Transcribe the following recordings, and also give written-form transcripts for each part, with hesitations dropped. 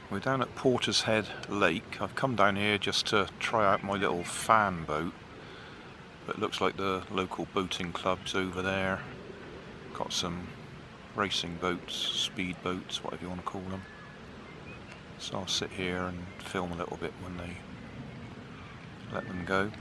We're down at Portishead Lake. I've come down here just to try out my little fan boat. But it looks like the local boating club's over there. Got some racing boats, speed boats, whatever you want to call them. So I'll sit here and film a little bit when they let them go.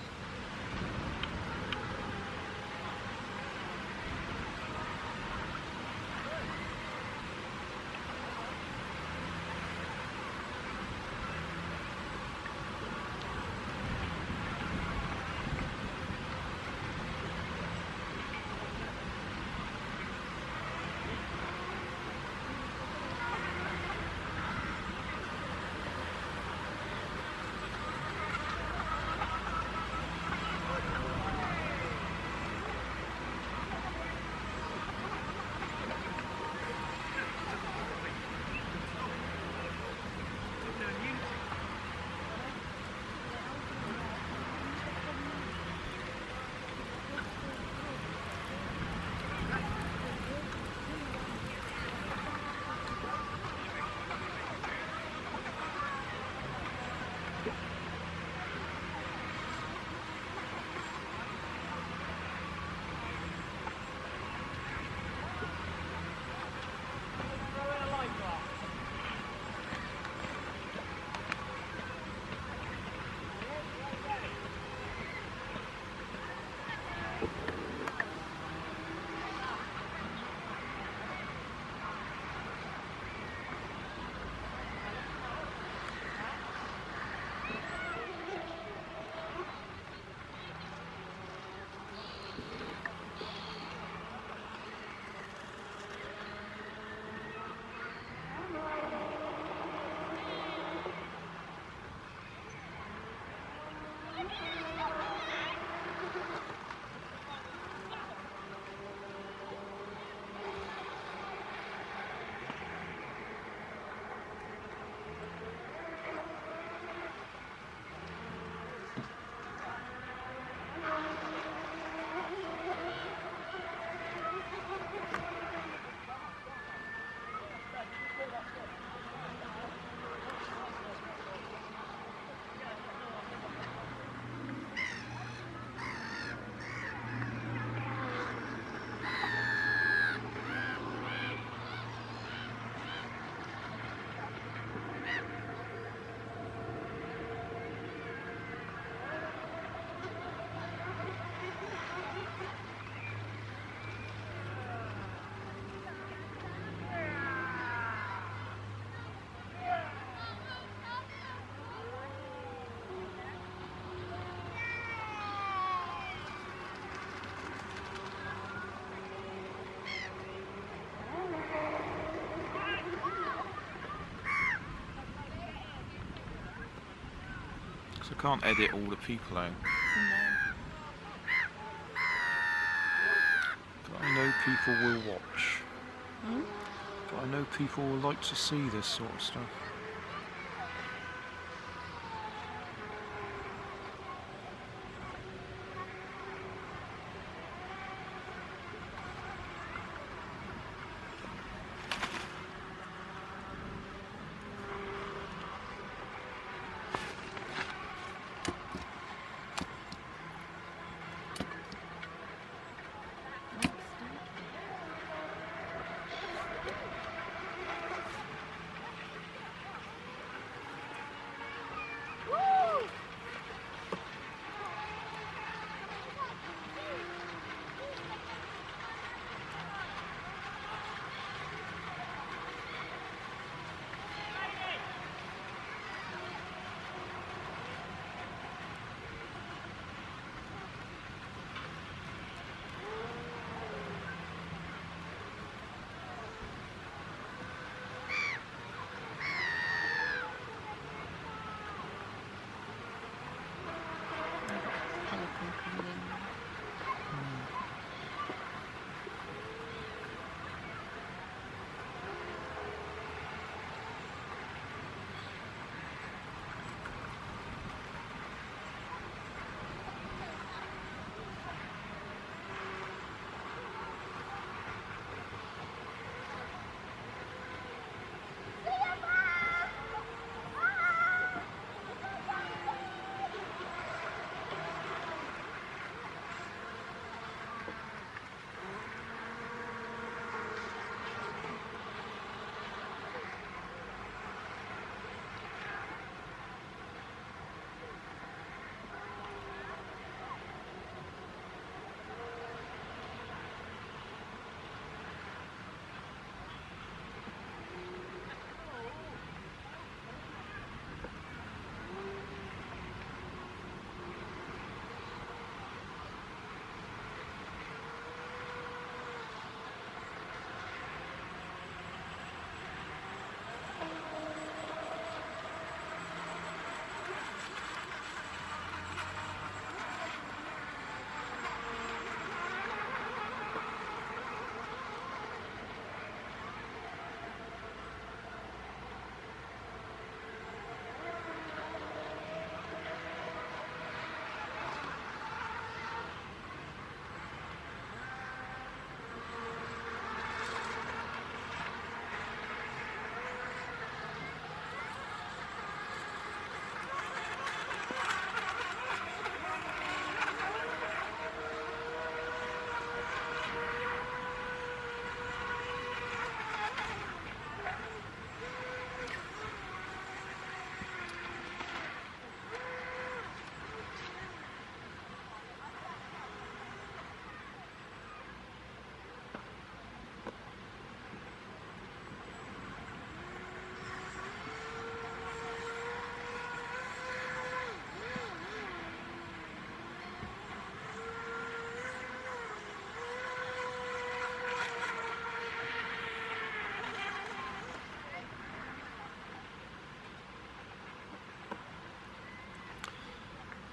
So I can't edit all the people out. But I know people will watch. But I know people will like to see this sort of stuff.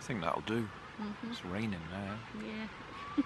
I think that'll do. Mhm. It's raining now. Yeah.